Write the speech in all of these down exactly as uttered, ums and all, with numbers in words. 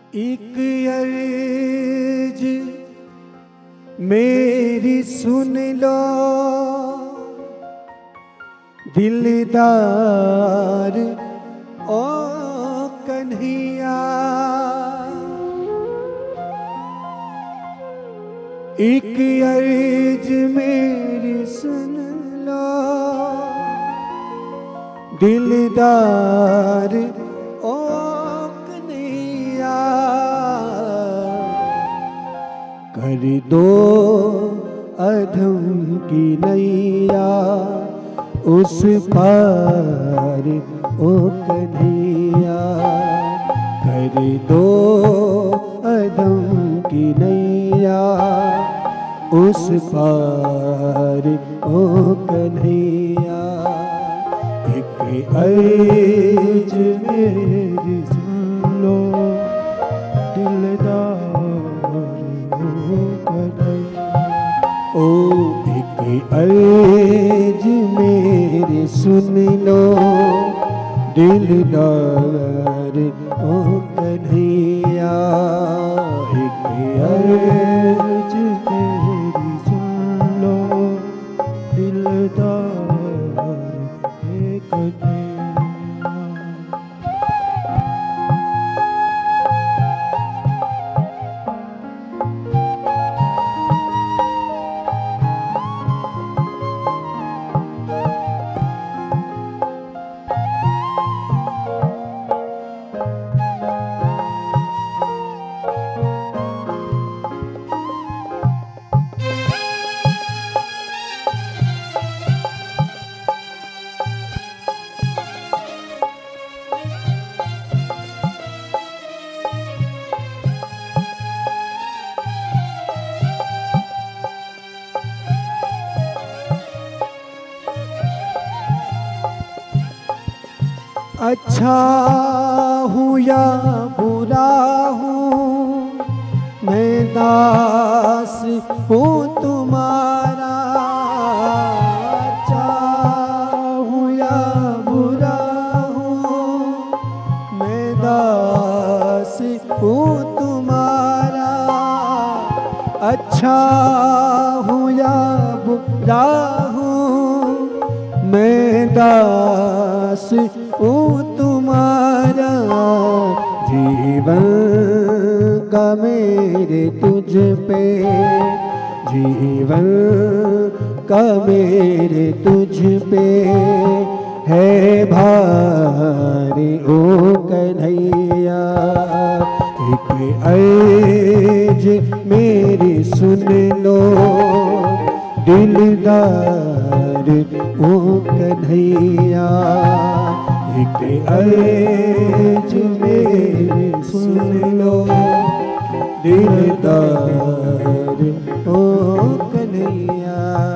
एक अर्ज मेरी सुन लो दिलदार ओ कन्हैया, एक अर्ज मेरी सुन लो दिलदार ओ कन्हैया, कर दो अधम की नैया उस पार ओ कन्हैया, कर दो अधम की नैया उस पार ओ कन्हैया, एक अर्ज मेरी सुन लो दिलदार ओ कन्हैया। ओ एक अर्ज मेरी सुन लो दिलदार ओ कन्हैया, एक अर्ज मेरी सुन लो दिलदार ए कन्हैया। अच्छा हूँ या बुरा हूँ मैं दास हूँ तुम्हारा, अच्छा हूँ या बुरा हूँ मैं दास हूँ तुम्हारा, अच्छा हूँ या बुरा हूँ मैं दास ओ तुम्हारा, जीवन का मेरे तुझ पे, जीवन का मेरे तुझ पे है भारी ओ कन्हैया, एक अर्ज मेरी सुन लो दिलदार ओ कन्हैया, एक अर्ज मेरी सुन लो दिलदार ओ कन्हैया।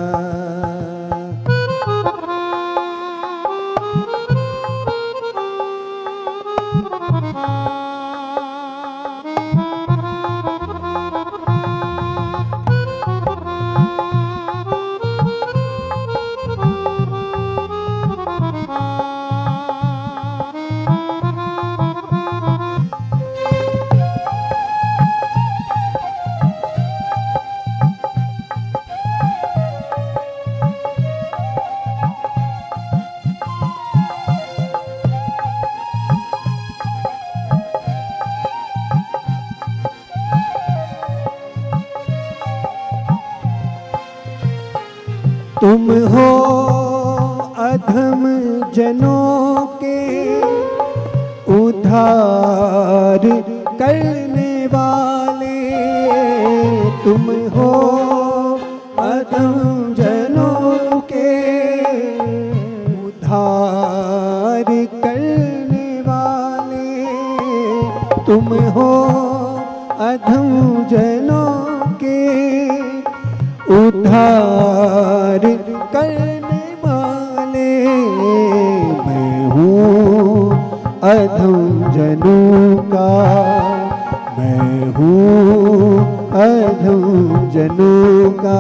तुम हो अधम जनों के उद्धार करने वाले, तुम हो अधम जनों के उद्धार करने वाले, तुम हो अधम जनों के उद्धार करने वाले, मैं हूँ अधम जनों का, मैं हूँ अधम जनों का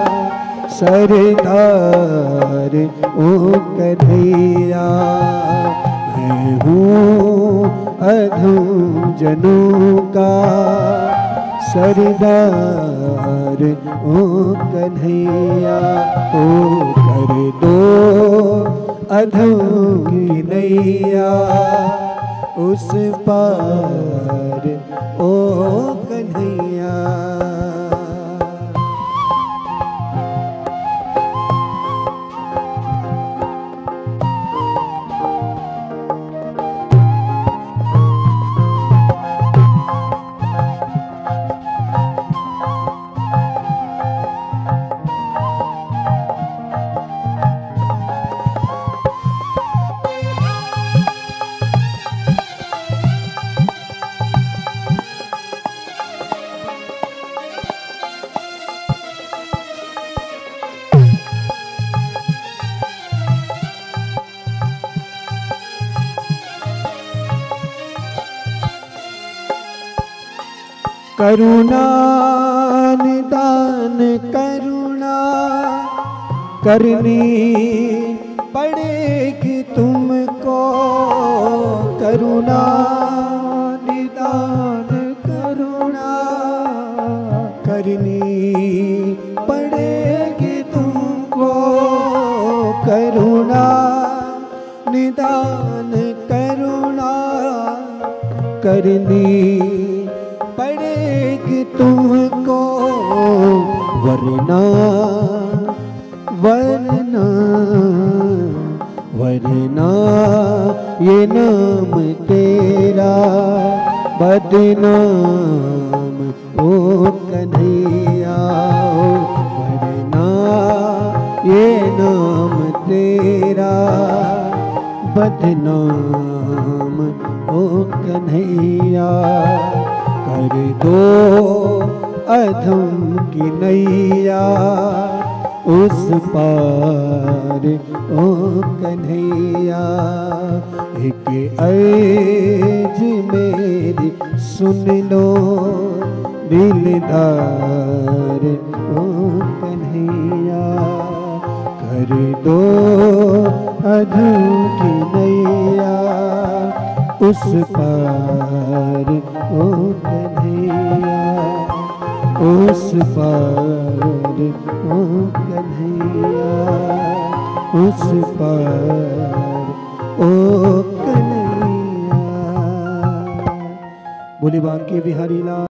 सरदार ओ कन्हैया, मैं हूँ अधम जनों का सरदार ओ कन्हैया। ओ कर दो अधम की नैया उस पार ओ कन्हैया। करुणा निदान करुणा करनी पड़ेगी तुमको। करुणा निदान करुणा करनी पड़ेगी तुमको। करुणा निदान करुणा करनी पड़ेगी तुमको। वरना वरना वरना ये नाम तेरा बदनाम ओ कन्हैया। वरना ये नाम तेरा बदनाम ओ कन्हैया। कर दो अधम की नैया उस पार ओ कन्हैया। एक अर्ज मेरी सुन लो दिलदार ओ कन्हैया। कर दो अधम की नैया उस पार ओ कन्हैया। उस पार ओ कन्हैया। उस पार ओ कन्हैया। बोले बांके बिहारी लाल।